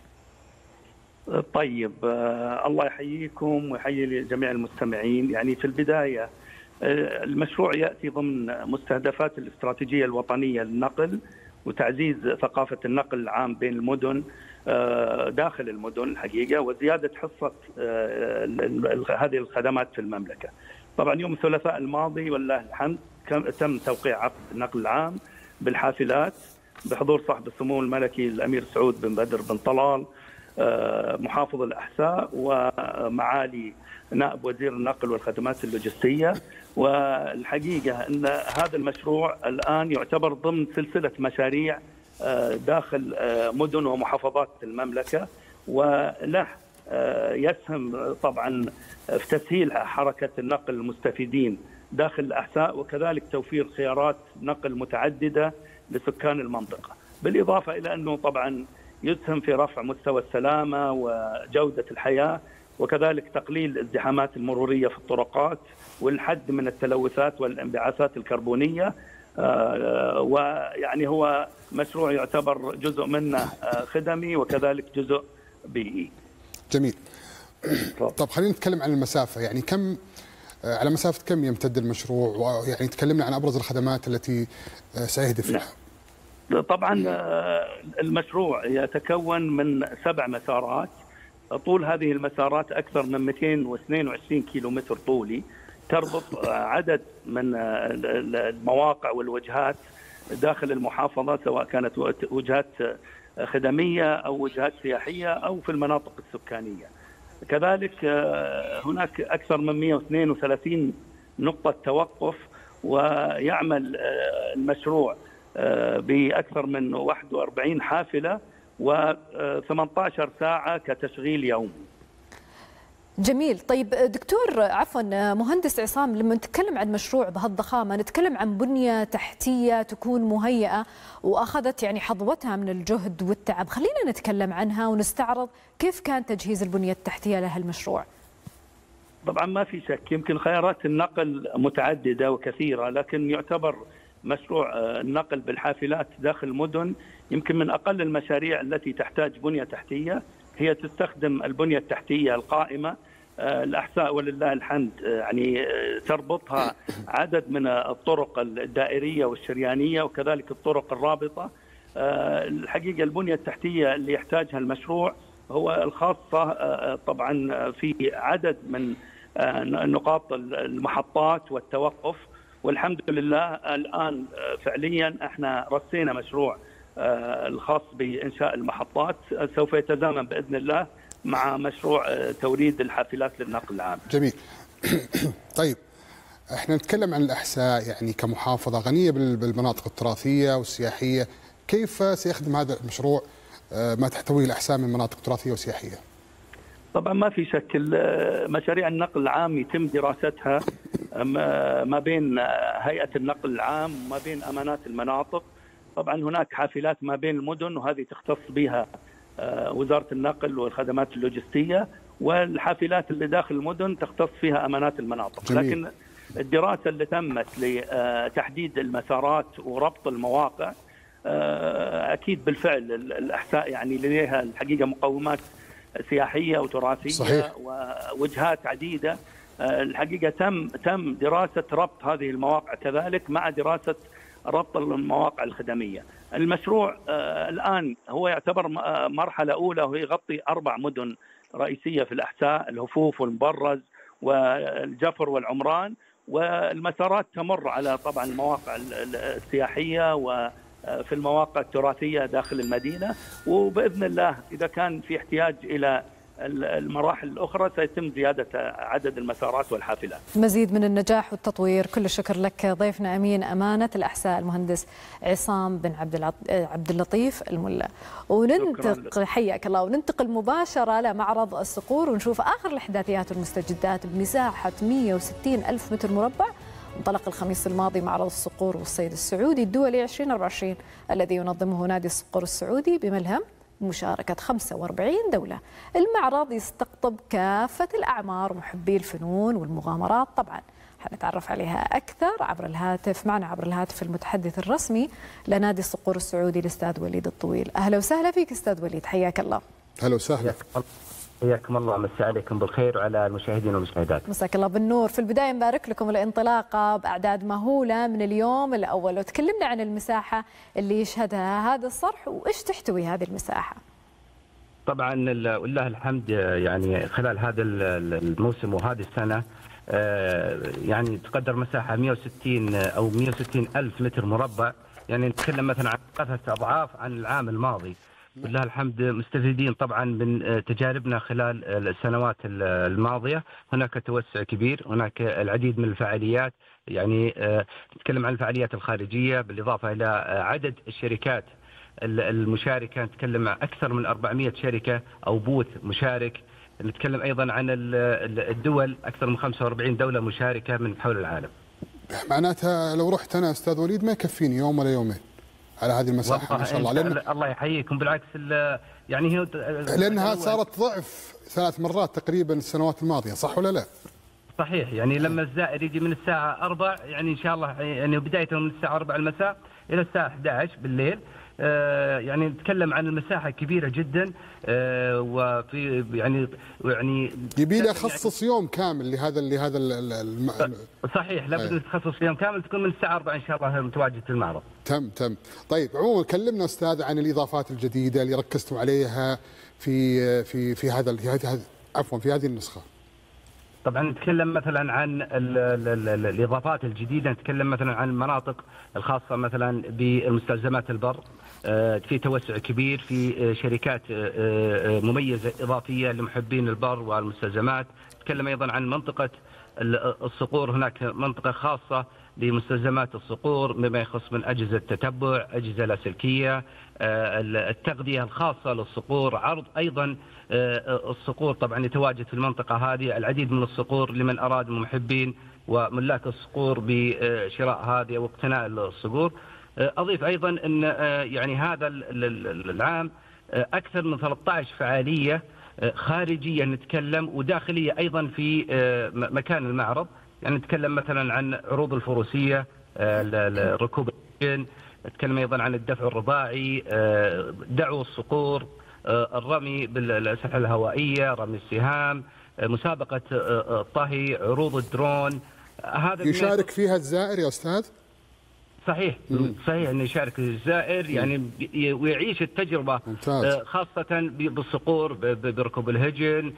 طيب، الله يحييكم ويحيي جميع المستمعين. يعني في البدايه المشروع ياتي ضمن مستهدفات الاستراتيجيه الوطنيه للنقل وتعزيز ثقافه النقل العام بين المدن داخل المدن الحقيقه، وزياده حصه هذه الخدمات في المملكه. طبعا يوم الثلاثاء الماضي والله الحمد تم توقيع عقد النقل العام بالحافلات بحضور صاحب السمو الملكي الامير سعود بن بدر بن طلال محافظ الأحساء ومعالي نائب وزير النقل والخدمات اللوجستية. والحقيقة أن هذا المشروع الآن يعتبر ضمن سلسلة مشاريع داخل مدن ومحافظات المملكة، وله يسهم طبعا في تسهيل حركة النقل المستفيدين داخل الأحساء، وكذلك توفير خيارات نقل متعددة لسكان المنطقة، بالإضافة إلى أنه طبعا يسهم في رفع مستوى السلامة وجودة الحياة، وكذلك تقليل الازدحامات المرورية في الطرقات والحد من التلوثات والانبعاثات الكربونية. ويعني هو مشروع يعتبر جزء منه خدمي وكذلك جزء بيئي. جميل. طب خلينا نتكلم عن المسافة، يعني كم على مسافة كم يمتد المشروع، ويعني تكلمنا عن أبرز الخدمات التي سيهدف لها. طبعا المشروع يتكون من سبع مسارات، طول هذه المسارات أكثر من مئتين واثنين وعشرين كيلومتر طولي، تربط عدد من المواقع والوجهات داخل المحافظة، سواء كانت وجهات خدمية أو وجهات سياحية أو في المناطق السكانية. كذلك هناك أكثر من مئة واثنين وثلاثين نقطة توقف، ويعمل المشروع بأكثر من واحد وأربعين حافلة وثمانية عشر ساعة كتشغيل يومي. جميل. طيب دكتور، عفوا مهندس عصام، لما نتكلم عن مشروع بهالضخامة نتكلم عن بنية تحتية تكون مهيئة وأخذت يعني حظوتها من الجهد والتعب، خلينا نتكلم عنها ونستعرض كيف كان تجهيز البنية التحتية لهالمشروع. طبعا ما في شك، يمكن خيارات النقل متعددة وكثيرة، لكن يعتبر مشروع النقل بالحافلات داخل المدن يمكن من أقل المشاريع التي تحتاج بنية تحتية. هي تستخدم البنية التحتية القائمة. الأحساء ولله الحمد يعني تربطها عدد من الطرق الدائرية والشريانية وكذلك الطرق الرابطة. الحقيقة البنية التحتية اللي يحتاجها المشروع هو الخاصة طبعا في عدد من نقاط المحطات والتوقف، والحمد لله الآن فعليا احنا رسينا مشروع الخاص بإنشاء المحطات، سوف يتزامن بإذن الله مع مشروع توريد الحافلات للنقل العام. جميل. طيب احنا نتكلم عن الأحساء يعني كمحافظة غنية بالمناطق التراثية والسياحية، كيف سيخدم هذا المشروع ما تحتويه الأحساء من مناطق تراثية وسياحية؟ طبعا ما في شك مشاريع النقل العام يتم دراستها ما بين هيئة النقل العام وما بين أمانات المناطق. طبعا هناك حافلات ما بين المدن وهذه تختص بها وزارة النقل والخدمات اللوجستية، والحافلات اللي داخل المدن تختص فيها أمانات المناطق. جميل. لكن الدراسة اللي تمت لتحديد المسارات وربط المواقع أكيد بالفعل الأحساء يعني لديها الحقيقة مقومات سياحية وتراثية صحيح. ووجهات عديدة. الحقيقة تم تم دراسة ربط هذه المواقع كذلك مع دراسة ربط المواقع الخدمية. المشروع الآن هو يعتبر مرحلة أولى وهي يغطي أربع مدن رئيسية في الأحساء: الهفوف والمبرز والجفر والعمران، والمسارات تمر على طبعا المواقع السياحية وفي المواقع التراثية داخل المدينة، وبإذن الله إذا كان في احتياج إلى المراحل الأخرى سيتم زيادة عدد المسارات والحافلات. مزيد من النجاح والتطوير. كل الشكر لك ضيفنا أمين أمانة الأحساء المهندس عصام بن عبد عبد اللطيف الملا. وننتقل حياك الله وننتقل مباشرة لمعرض الصقور ونشوف آخر الإحداثيات والمستجدات بمساحة مئة وستين ألف متر مربع. انطلق الخميس الماضي معرض الصقور والصيد السعودي الدولي ألفين وأربعة وعشرين الذي ينظمه نادي الصقور السعودي بملهم مشاركة خمسة وأربعين دولة. المعرض يستقطب كافة الأعمار ومحبي الفنون والمغامرات. طبعا حنتعرف عليها أكثر عبر الهاتف. معنا عبر الهاتف المتحدث الرسمي لنادي الصقور السعودي الأستاذ وليد الطويل. أهلا وسهلا فيك أستاذ وليد، حياك الله. أهلا وسهلا. حياكم الله، مساء عليكم بالخير وعلى المشاهدين والمشاهدات. مساك الله بالنور. في البداية نبارك لكم الانطلاقة بأعداد مهولة من اليوم الأول، وتكلمنا عن المساحة اللي يشهدها هذا الصرح وإيش تحتوي هذه المساحة. طبعا ولله الحمد يعني خلال هذا الموسم وهذه السنة يعني تقدر مساحة مئة وستين أو مئة وستين ألف متر مربع، يعني نتكلم مثلا عن ثلاثة أضعاف عن العام الماضي. ولله الحمد مستفيدين طبعا من تجاربنا خلال السنوات الماضية. هناك توسع كبير، هناك العديد من الفعاليات، يعني نتكلم عن الفعاليات الخارجية بالإضافة إلى عدد الشركات المشاركة. نتكلم عن أكثر من أربعمئة شركة أو بوث مشارك. نتكلم أيضا عن الدول، أكثر من خمسة وأربعين دولة مشاركة من حول العالم. معناتها لو رحت أنا أستاذ وليد ما يكفيني يوم ولا يومين على هذه المساحة ما شاء الله. لأن الله يحييكم، بالعكس يعني هي لأنها صارت ضعف ثلاث مرات تقريبا السنوات الماضية، صح ولا لا؟ صحيح، يعني لما الزائر يجي من الساعة أربعة يعني إن شاء الله يعني بداية من الساعة أربعة المساء إلى الساعة أحد عشر بالليل. آه يعني نتكلم عن المساحة كبيرة جدا. آه وفي يعني يعني يبي له خصص يوم كامل لهذا لهذا الم... صحيح، لابد نخصص يوم كامل تكون من الساعة أربعة إن شاء الله متواجد في المعرض. تم تم طيب عموما كلمنا أستاذ عن الإضافات الجديدة اللي ركزتم عليها في في في هذا في هذه عفوا في هذه النسخة. طبعا نتكلم مثلا عن ال ال ال الاضافات الجديده، نتكلم مثلا عن المناطق الخاصه مثلا بمستلزمات البر. في توسع كبير في شركات مميزه اضافيه لمحبين البر والمستلزمات. نتكلم ايضا عن منطقه الصقور، هناك منطقه خاصه لمستلزمات الصقور بما يخص من اجهزه تتبع، اجهزه لاسلكيه، التغذيه الخاصه للصقور، عرض ايضا الصقور طبعا يتواجد في المنطقه هذه العديد من الصقور لمن اراد محبين وملاك الصقور بشراء هذه واقتناء الصقور. اضيف ايضا ان يعني هذا العام اكثر من ثلاثة عشر فعاليه خارجيه نتكلم وداخليه ايضا في مكان المعرض. يعني نتكلم مثلا عن عروض الفروسيه، ركوب الهجن، نتكلم ايضا عن الدفع الرباعي، دعو الصقور، الرمي بالاسلحه الهوائيه، رمي السهام، مسابقه الطهي، عروض الدرون. هذا يشارك فيها الزائر يا استاذ؟ صحيح صحيح انه يشارك الزائر يعني ويعيش التجربه ممتاز. خاصه بالصقور، بركوب الهجن،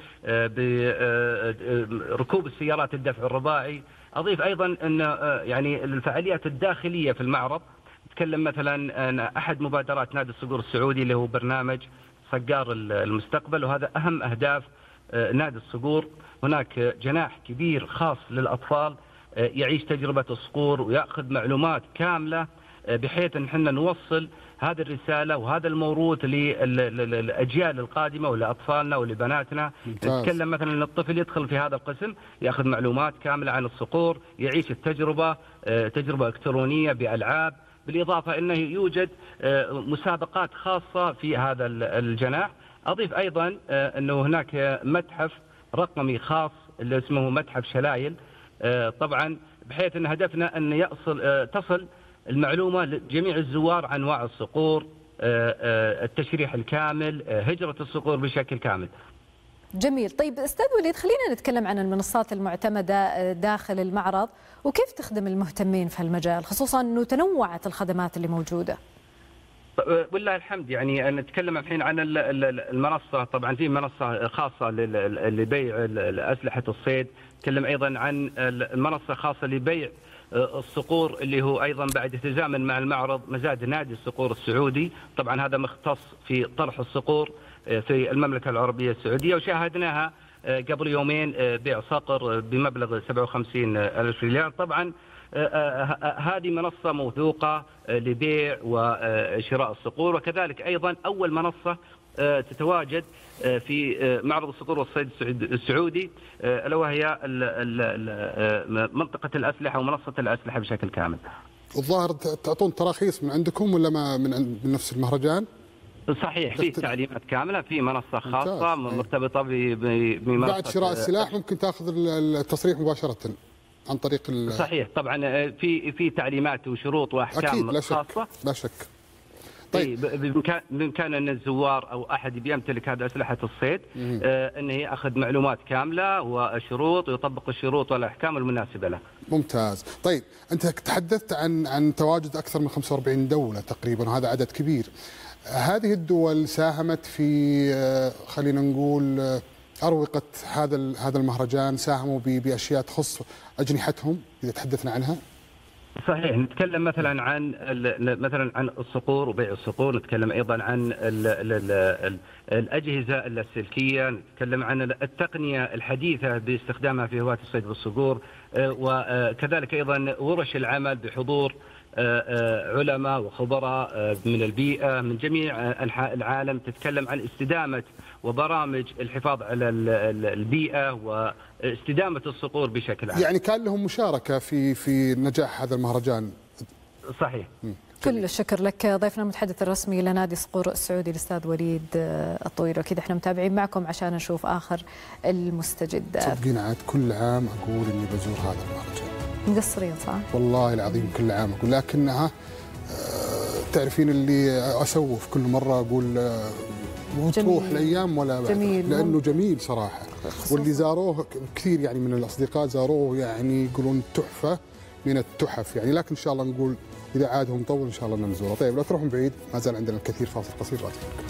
بركوب السيارات الدفع الرباعي. اضيف ايضا ان يعني الفعاليات الداخليه في المعرض، نتكلم مثلا أن احد مبادرات نادي الصقور السعودي اللي هو برنامج صقار المستقبل، وهذا اهم اهداف نادي الصقور. هناك جناح كبير خاص للاطفال يعيش تجربة الصقور ويأخذ معلومات كاملة بحيث أن احنا نوصل هذه الرسالة وهذا الموروث للأجيال القادمة ولأطفالنا ولبناتنا. نتكلم مثلا أن الطفل يدخل في هذا القسم يأخذ معلومات كاملة عن الصقور، يعيش التجربة تجربة إلكترونية بألعاب، بالإضافة أنه يوجد مسابقات خاصة في هذا الجناح. أضيف أيضا أنه هناك متحف رقمي خاص اللي اسمه متحف شلايل. طبعا بحيث أن هدفنا أن يصل تصل المعلومة لجميع الزوار عن أنواع الصقور، التشريح الكامل، هجرة الصقور بشكل كامل. جميل. طيب أستاذ وليد، خلينا نتكلم عن المنصات المعتمدة داخل المعرض وكيف تخدم المهتمين في هالمجال، خصوصا أنه تنوعت الخدمات اللي موجودة. والله الحمد، يعني نتكلم الحين عن المنصة. طبعا في منصة خاصة لبيع أسلحة الصيد، نتكلم أيضا عن المنصة خاصة لبيع الصقور اللي هو أيضا بعد تزامن مع المعرض مزاد نادي الصقور السعودي. طبعا هذا مختص في طرح الصقور في المملكة العربية السعودية، وشاهدناها قبل يومين بيع صقر بمبلغ سبعة وخمسين ألف ريال. طبعا هذه منصة موثوقة لبيع وشراء الصقور، وكذلك أيضا أول منصة تتواجد في معرض الصقور والصيد السعودي، ألا وهي منطقة الأسلحة ومنصة الأسلحة بشكل كامل. الظاهر تعطون تراخيص من عندكم ولا ما من من نفس المهرجان؟ صحيح، في تعليمات كاملة، في منصة خاصة مرتبطة بمنصة. بعد شراء السلاح ممكن تاخذ التصريح مباشرة عن طريق. صحيح، طبعا في في تعليمات وشروط واحكام أكيد لا خاصة. شك لا شك. طيب بإمكان بإمكان أن الزوار أو أحد بيمتلك هذه أسلحة الصيد آه أنه يأخذ معلومات كاملة وشروط ويطبق الشروط والأحكام المناسبة له. ممتاز. طيب أنت تحدثت عن عن تواجد أكثر من خمسة وأربعين دولة تقريبا، وهذا عدد كبير. هذه الدول ساهمت في خلينا نقول أروقة هذا هذا المهرجان، ساهموا بأشياء تخص أجنحتهم إذا تحدثنا عنها؟ صحيح، نتكلم مثلا عن مثلا عن الصقور وبيع الصقور، نتكلم ايضا عن ال ال ال الاجهزه اللاسلكيه، نتكلم عن التقنيه الحديثه باستخدامها في هواة الصيد بالصقور، وكذلك ايضا ورش العمل بحضور علماء وخبراء من البيئه من جميع انحاء العالم، تتكلم عن استدامه وبرامج الحفاظ على البيئة واستدامة الصقور بشكل عام. يعني كان لهم مشاركة في في نجاح هذا المهرجان. صحيح. كل الشكر لك ضيفنا المتحدث الرسمي لنادي الصقور السعودي الأستاذ وليد الطويل، وأكيد احنا متابعين معكم عشان نشوف آخر المستجدات. صدقين عاد كل عام أقول إني بزور هذا المهرجان. مقصرين صح؟ والله العظيم كل عام أقول، لكنها تعرفين اللي أسوف كل مرة أقول وتروح الايام ولا جميل، لانه جميل صراحه. واللي زاروه كثير يعني من الاصدقاء زاروه، يعني يقولون تحفه من التحف يعني، لكن ان شاء الله نقول اذا عادهم مطول ان شاء الله نزوره. طيب لا تروحون بعيد، ما زال عندنا الكثير، فاصل قصير واترككم.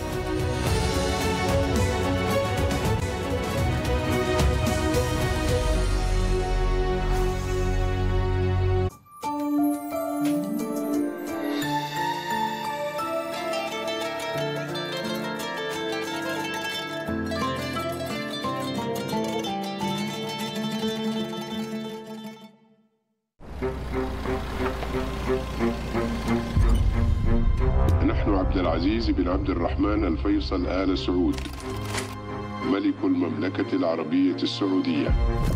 نحن عبد العزيز بن عبد الرحمن الفيصل آل سعود ملك المملكة العربية السعودية.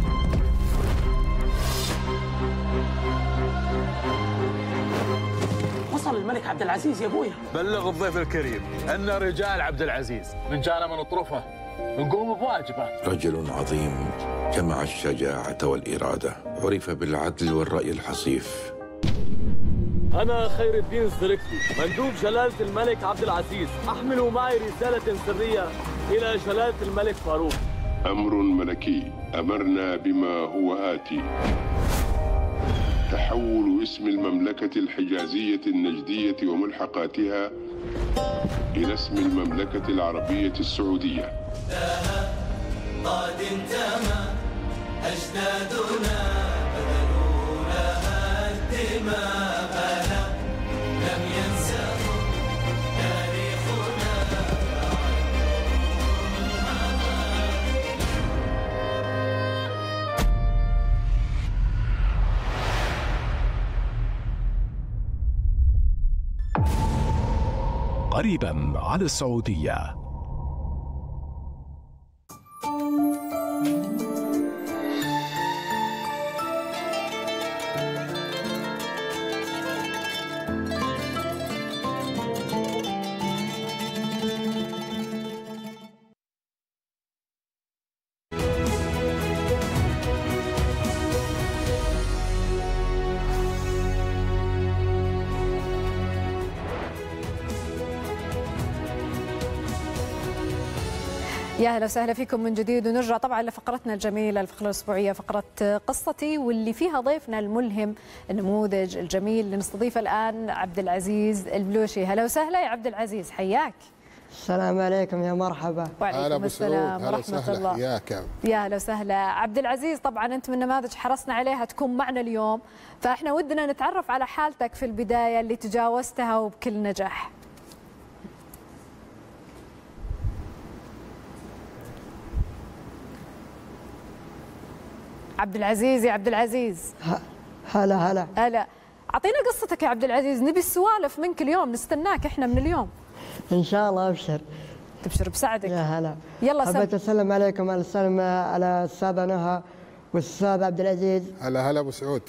وصل الملك عبد العزيز يا ابويا. بلغ الضيف الكريم ان رجال عبد العزيز من جانا من اطرفه نقوم بواجبه. رجل عظيم جمع الشجاعة والإرادة، عرف بالعدل والرأي الحصيف. أنا خير الدين الزركسي مندوب جلالة الملك عبد العزيز، أحمل معي رسالة سرية إلى جلالة الملك فاروق. أمر ملكي أمرنا بما هو آتي: تحول اسم المملكة الحجازية النجدية وملحقاتها إلى اسم المملكة العربية السعودية. قد انتمى أجدادنا بذلوا لها الدماء، لم ينسوا تاريخنا. قريبا على السعودية. يا اهلا وسهلا فيكم من جديد، ونرجع طبعا لفقرتنا الجميله الفقره الاسبوعيه فقره قصتي، واللي فيها ضيفنا الملهم النموذج الجميل اللي نستضيفه الان عبد العزيز البلوشي. هلا وسهلا يا عبد العزيز، حياك. السلام عليكم، يا مرحبا. وعليكم السلام ورحمه الله. حياك. يا اهلا وسهلا عبد العزيز. طبعا انت من نماذج حرصنا عليها تكون معنا اليوم، فاحنا ودنا نتعرف على حالتك في البدايه اللي تجاوزتها وبكل نجاح. عبد العزيز يا عبد العزيز. هلا هلا هلا. اعطينا قصتك يا عبد العزيز، نبي السوالف منك اليوم، نستناك احنا من اليوم. ان شاء الله. ابشر. تبشر بسعدك. يا هلا. يلا سلام. حبيت اسلم عليكم، السلام على السادة نهى والاستاذ عبد العزيز. هلا هلا ابو سعود.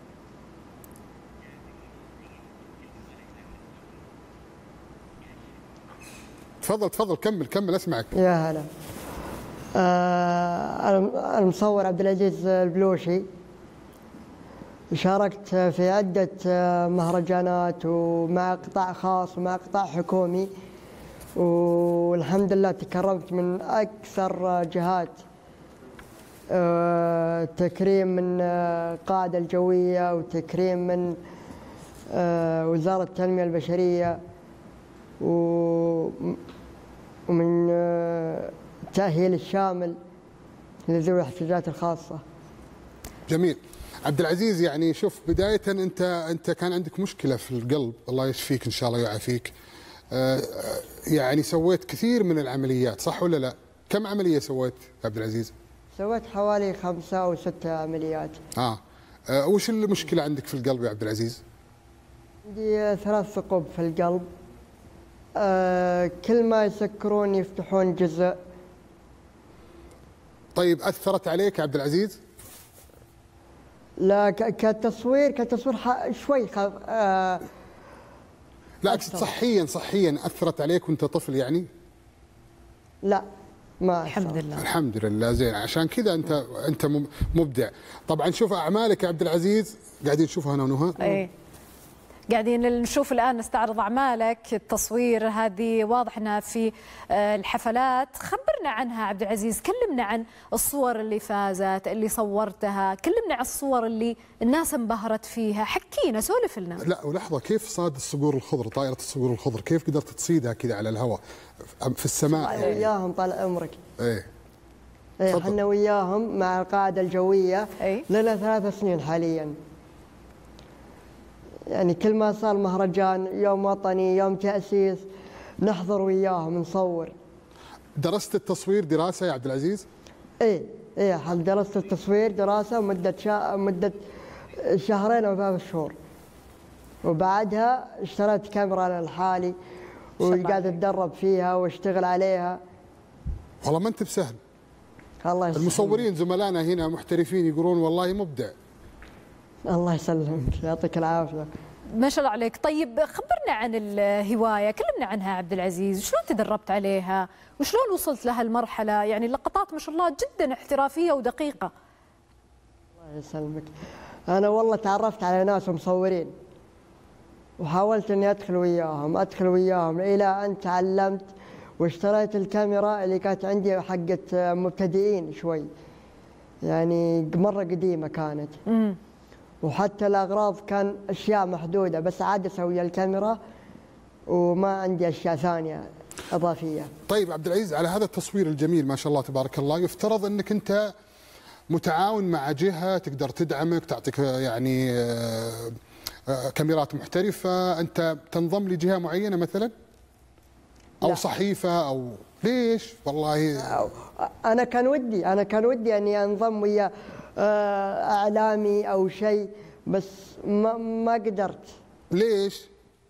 تفضل تفضل كمل كمل اسمعك. يا هلا. آه المصور عبد العزيز البلوشي، شاركت في عدة مهرجانات ومع قطاع خاص ومع قطاع حكومي، والحمد لله تكرمت من أكثر جهات آه تكريم من القاعدة الجوية، وتكريم من آه وزارة التنمية البشرية، ومن آه التأهيل الشامل لذوي الاحتياجات الخاصة. جميل. عبد العزيز، يعني شوف، بداية أنت أنت كان عندك مشكلة في القلب، الله يشفيك إن شاء الله ويعافيك. آه يعني سويت كثير من العمليات، صح ولا لا؟ كم عملية سويت يا عبد العزيز؟ سويت حوالي خمسة أو ستة عمليات. آه, آه وش المشكلة عندك في القلب يا عبد العزيز؟ عندي ثلاث ثقوب في القلب. آه كل ما يسكرون يفتحون جزء. طيب أثرت عليك يا عبد العزيز؟ لا، كتصوير كتصوير شوي خف... آه لا أقصد صحيا صحيا أثرت عليك وأنت طفل يعني؟ لا ما الحمد لله. الحمد لله. زين، عشان كذا أنت أنت مبدع. طبعا شوف أعمالك يا عبد العزيز، قاعدين نشوفها أنا ونهى. أي. قاعدين نشوف الآن نستعرض أعمالك التصوير، هذه واضح أنها في الحفلات. خبرنا عنها عبد العزيز، كلمنا عن الصور اللي فازت اللي صورتها، كلمنا عن الصور اللي الناس انبهرت فيها، حكينا سولف لنا. لا ولحظة، كيف صاد الصقور الخضر، طائرة الصقور الخضر، كيف قدرت تصيدها كذا على الهواء في السماء؟ وياهم طال عمرك. ايه ايه احنا وياهم مع القاعدة الجوية ايه لنا ثلاث سنين حاليا. يعني كل ما صار مهرجان، يوم وطني، يوم تأسيس، نحضر وياهم نصور. درست التصوير دراسة يا عبد العزيز؟ ايه ايه درست التصوير دراسة مدة شا... مدة شهرين او ثلاث شهور. وبعدها اشتريت كاميرا لحالي وقاعد اتدرب فيها واشتغل عليها. والله ما انت بسهل. الله يسلمك. المصورين زملائنا هنا محترفين يقولون والله مبدع. الله يسلمك، يعطيك العافيه. ما شاء الله عليك. طيب خبرنا عن الهوايه، كلمنا عنها عبد العزيز، شلون تدربت عليها وشلون وصلت لها المرحله؟ يعني اللقطات ما شاء الله جدا احترافيه ودقيقه. الله يسلمك. انا والله تعرفت على ناس مصورين وحاولت اني ادخل وياهم ادخل وياهم الى ان تعلمت واشتريت الكاميرا اللي كانت عندي حقت مبتدئين شوي، يعني مره قديمه كانت. امم وحتى الأغراض كان أشياء محدودة، بس عاد أسوي الكاميرا وما عندي أشياء ثانية إضافية. طيب عبد العزيز، على هذا التصوير الجميل ما شاء الله تبارك الله، يفترض أنك أنت متعاون مع جهة تقدر تدعمك، تعطيك يعني كاميرات محترفة، أنت تنضم لجهة معينة مثلا؟ أو لا. صحيفة أو ليش؟ والله أنا كان ودي أنا كان ودي أني أنضم ويا اعلامي او شيء، بس ما ما قدرت. ليش؟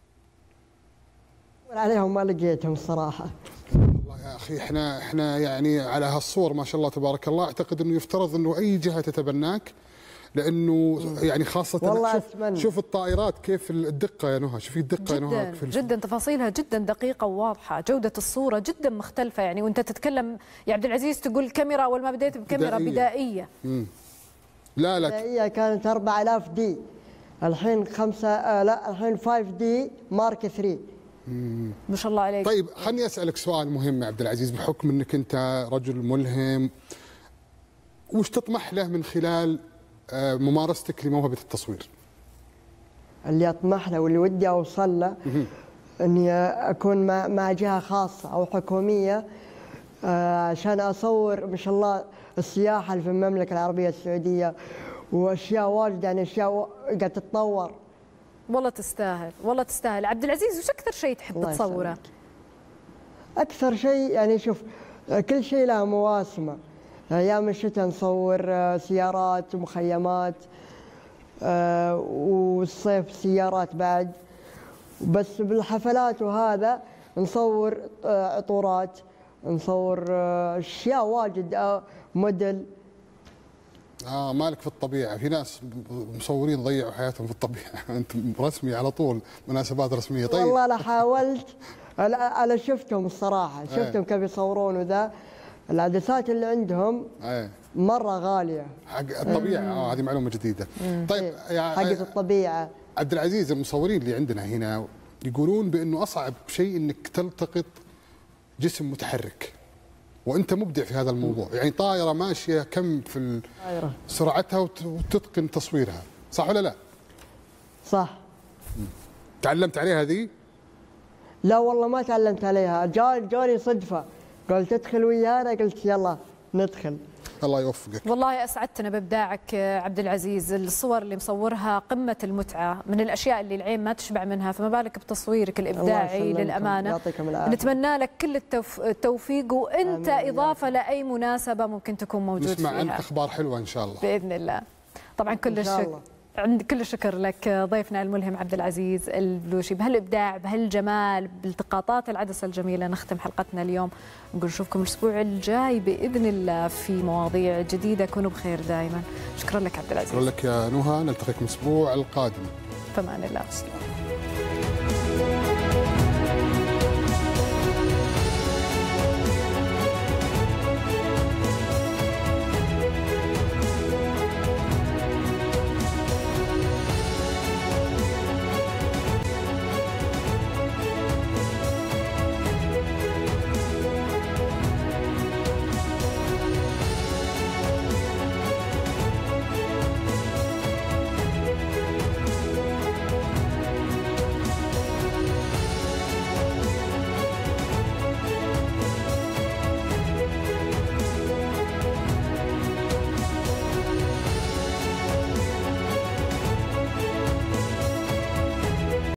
عليهم ما لقيتهم الصراحه. والله يا اخي احنا احنا يعني على هالصور ما شاء الله تبارك الله، اعتقد انه يفترض انه اي جهه تتبناك، لانه يعني خاصه والله شوف, أتمنى. شوف الطائرات كيف الدقه يا نهى، شوفي الدقه يا نهى جدا جدا تفاصيلها جدا دقيقه وواضحه، جوده الصوره جدا مختلفه. يعني وانت تتكلم يا عبد العزيز تقول كاميرا، اول ما بديت بكاميرا بدائيه, بدائية. امم لا لا بدائيه كانت أربعة آلاف دي، الحين خمسة آه لا الحين خمسة دي مارك ثلاثة. ما شاء الله عليك. طيب خليني اسالك سؤال مهم يا عبد العزيز، بحكم انك انت رجل ملهم، وش تطمح له من خلال ممارستك لموهبه التصوير؟ اللي اطمح له واللي ودي اوصل له اني اكون مع مع جهه خاصه او حكوميه عشان اصور ما شاء الله السياحه اللي في المملكه العربيه السعوديه، واشياء واجد يعني اشياء قاعده تتطور. والله تستاهل، والله تستاهل. عبد العزيز وش اكثر شيء تحب تصوره؟ اكثر شيء يعني شوف كل شيء له مواسمه. ايام الشتاء نصور سيارات ومخيمات، والصيف سيارات بعد، بس بالحفلات وهذا نصور عطورات، نصور اشياء واجد موديل. اه مالك في الطبيعه، في ناس مصورين ضيعوا حياتهم في الطبيعه، انت رسمي على طول، مناسبات رسميه. طيب والله انا حاولت، انا شفتهم الصراحه، شفتهم كيف يصورون وذا، العدسات اللي عندهم ايه مره غاليه حق الطبيعه. اه هذه معلومه جديده. طيب يعني حقت الطبيعه. عبد العزيز، المصورين اللي عندنا هنا يقولون بانه اصعب شيء انك تلتقط جسم متحرك، وانت مبدع في هذا الموضوع، يعني طائره ماشيه كم في سرعتها وتتقن تصويرها، صح ولا لا؟ صح. تعلمت عليها هذه؟ لا والله ما تعلمت عليها، جاني جاني صدفه، قلت تدخل ويانا، قلت يلا ندخل. الله يوفقك. والله اسعدتنا بابداعك عبد العزيز، الصور اللي مصورها قمه المتعه، من الاشياء اللي العين ما تشبع منها، فما بالك بتصويرك الابداعي للامانه. يعطيكم العافيه. نتمنى لك كل التوف... التوفيق، وانت اضافه لاي مناسبه ممكن تكون موجود فيها. نسمع عنك اخبار حلوه ان شاء الله باذن الله. طبعا كل الشكر، عند كل الشكر لك ضيفنا الملهم عبد العزيز البلوشي، بهالابداع بهالجمال بالتقاطات العدسه الجميله. نختم حلقتنا اليوم، نقول نشوفكم الاسبوع الجاي باذن الله في مواضيع جديده. كونوا بخير دائما. شكرا لك عبد العزيز. شكرا لك يا نهى، نلتقيكم الاسبوع القادم. فمان الله.